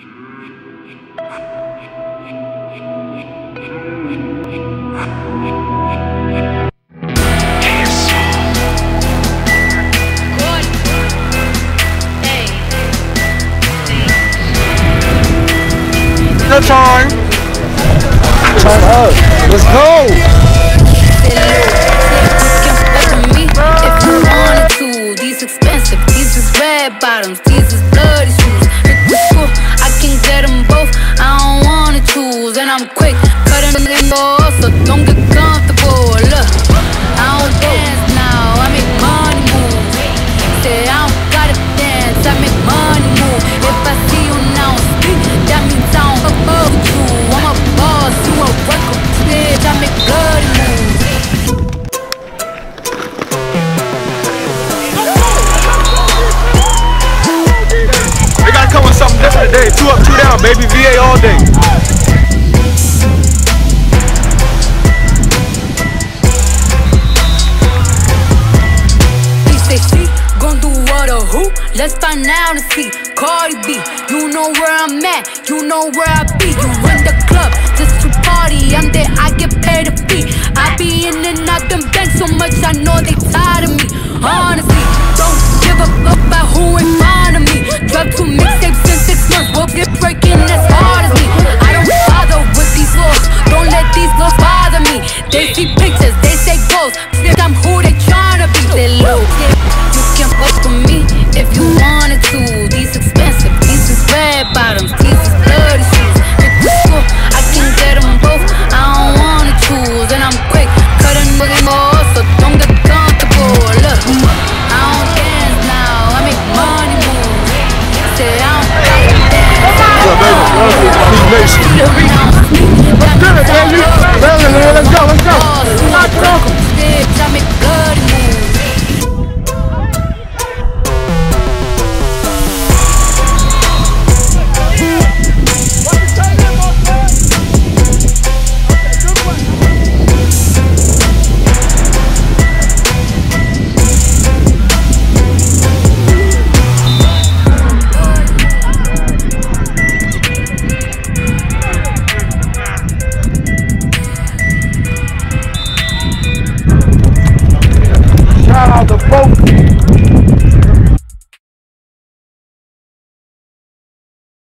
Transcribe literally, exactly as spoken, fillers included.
The time. Turn up. Let's go. If you wanted to, these expensive, these is red bottoms, these is bloody shoes. Hit the school, I can get them both. I don't wanna choose, and I'm quick cutting them off, so don't get comfortable. Look, I don't dance now, I make money move. Say I don't gotta dance, I make money move. If I see you now speak, that means I don't above you. I'm a boss, you a worker, bitch. I make bloody moves. They gotta come with something different today. Two up, two down, baby. V A all day. He say she gon' do what or who? Let's find out and see. Cardi B, you know where I'm at, you know where I be. You in the club just to party, I'm there, I get paid a fee. I be in and out them banks so much, I know they tired of me. Honestly, don't give a fuck about who in front of me. Drop two mix